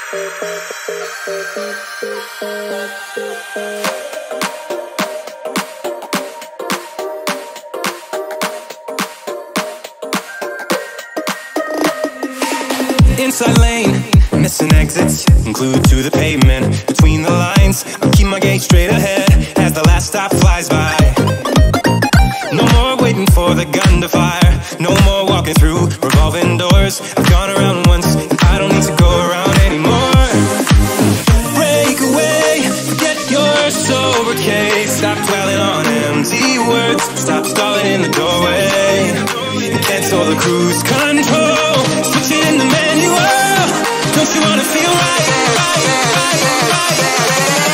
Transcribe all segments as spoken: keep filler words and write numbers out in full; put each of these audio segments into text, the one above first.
Inside lane, missing exits, glued to the pavement. Between the lines, I keep my gaze straight ahead as the last stop flies by. No more waiting for the gun to fire, no more walking through revolving doors. I've gone around once, and I don't need to go around anymore. Break away, forget your sober case. Stop dwelling on empty words, stop stalling in the doorway, and cancel the cruise control. Switch it in the manual. Don't you wanna feel right, right, right, right, right?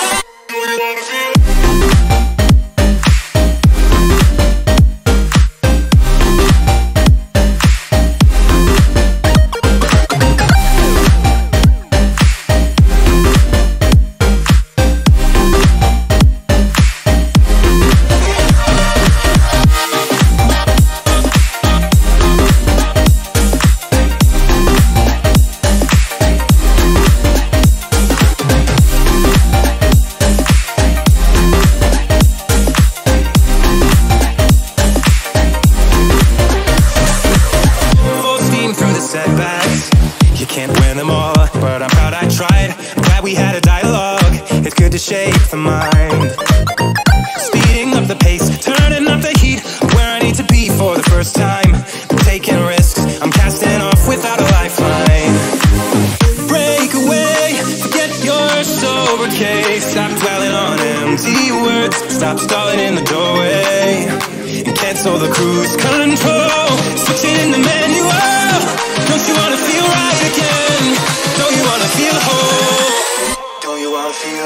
Setbacks, you can't win them all, but I'm proud I tried. I'm glad we had a dialogue, it's good to shape the mind. Speeding up the pace, turning up the heat, where I need to be for the first time. I'm taking risks, I'm casting off without a lifeline. Break away, forget your sober case. Stop dwelling on empty words, stop stalling in the doorway, and cancel the cruise control. Switching in the manual. Don't you wanna feel right again? Don't you wanna feel whole? Don't you wanna feel?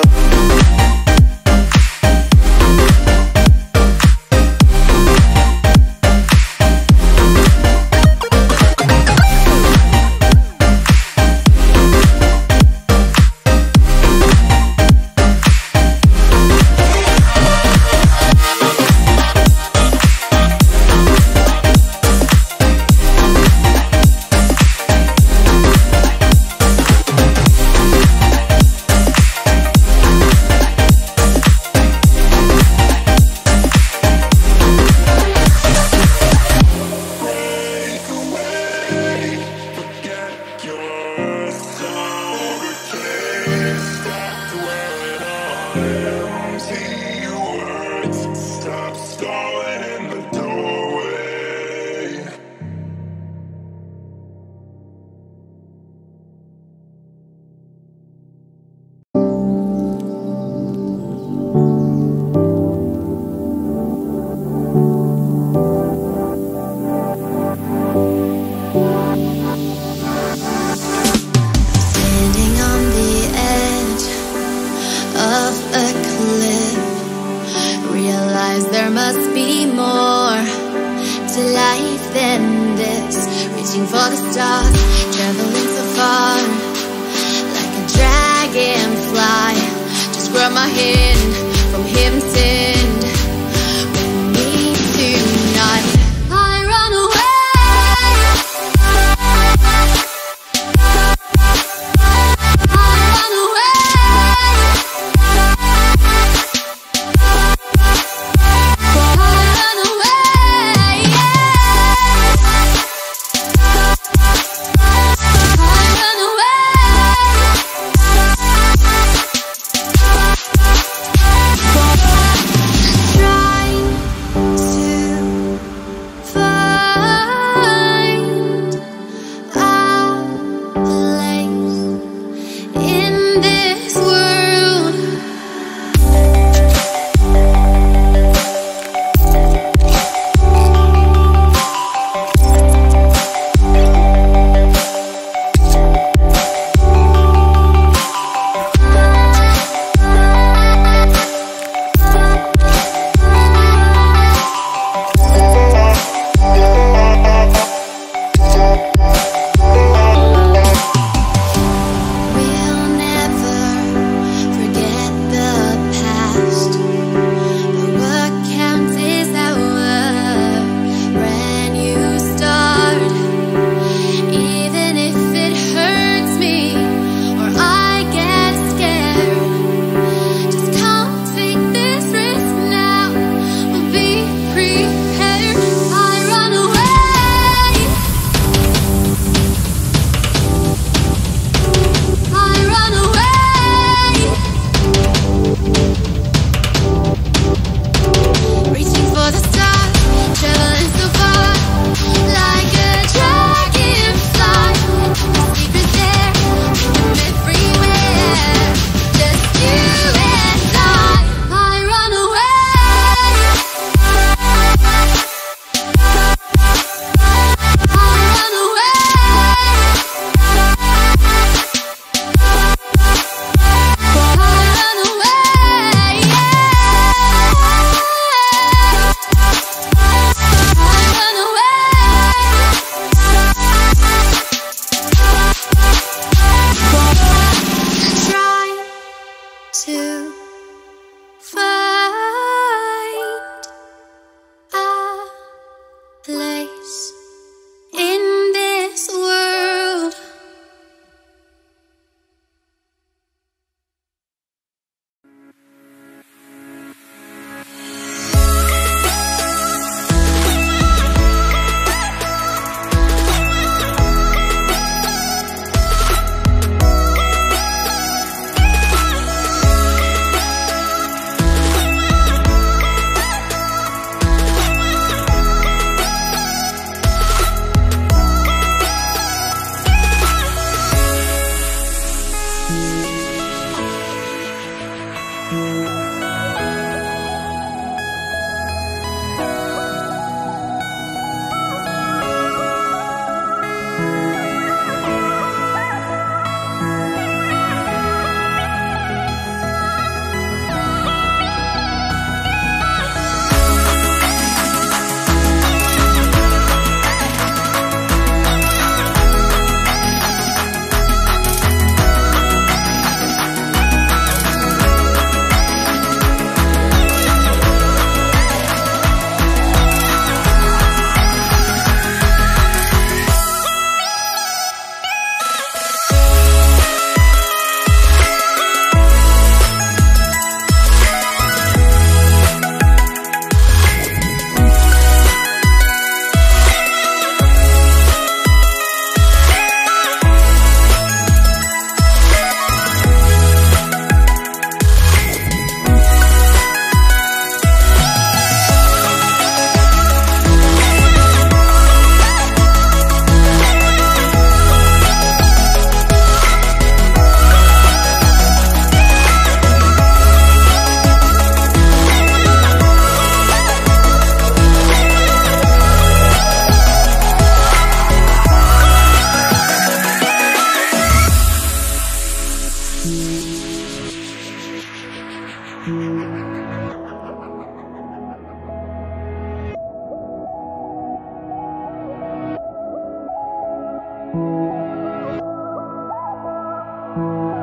you.